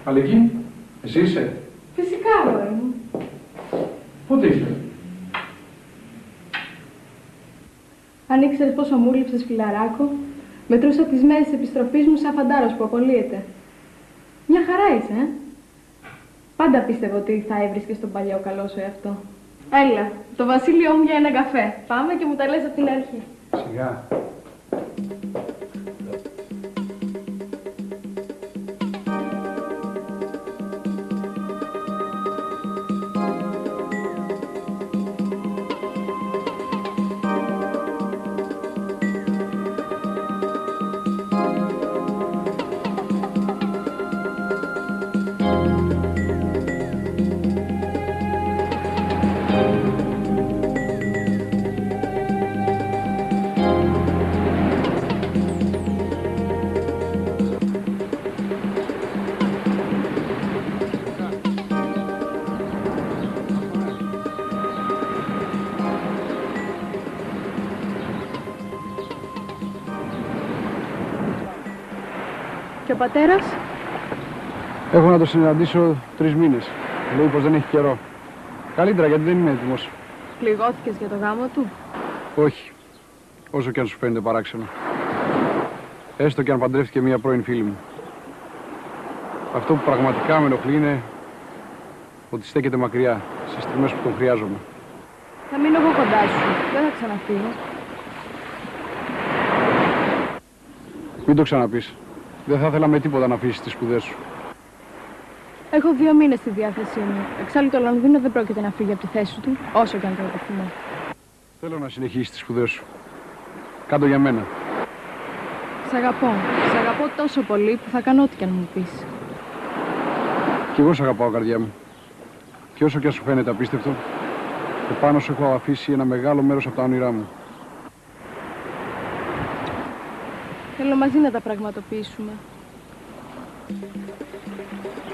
Αλική, εσύ είσαι? Φυσικά, αγόρι μου. Πότε ήρθε? Αν ήξερες πόσο μου λείψες, φιλαράκο, μετρούσα τις μέρες της επιστροφής μου σαν φαντάρος που απολύεται. Μια χαρά είσαι, Πάντα πίστευα ότι θα έβρισκες τον παλιό καλό σου εαυτό. Έλα, το βασίλειό μου για ένα καφέ. Πάμε και μου τα λες από την αρχή. Σιγά. Και ο πατέρας? Έχω να το συναντήσω 3 μήνες. Λέει πως δεν έχει καιρό. Καλύτερα γιατί δεν είμαι έτοιμος. Πληγώθηκες για το γάμο του? Όχι. Όσο και αν σου φαίνεται παράξενο. Έστω και αν παντρεύτηκε μία πρώην φίλη μου. Αυτό που πραγματικά με ενοχλεί είναι ότι στέκεται μακριά, στις στιγμές που τον χρειάζομαι. Θα μείνω εγώ κοντά σου. Δεν θα ξαναφύγω. Μην το ξαναπείς. Δεν θα ήθελα με τίποτα να αφήσεις τις σπουδές σου. Έχω 2 μήνες στη διάθεσή μου. Εξάλλου το Λονδίνο δεν πρόκειται να φύγει από τη θέση του, όσο και αν το επιθυμώ. Θέλω να συνεχίσεις τις σπουδές σου. Κάντο για μένα. Σ' αγαπώ. Σ' αγαπώ τόσο πολύ που θα κάνω ό,τι και αν μου πεις. Κι εγώ σ' αγαπάω, καρδιά μου. Και όσο και αν σου φαίνεται απίστευτο, επάνω σου έχω αφήσει ένα μεγάλο μέρος από τα όνειρά μου. Θέλω μαζί να τα πραγματοποιήσουμε.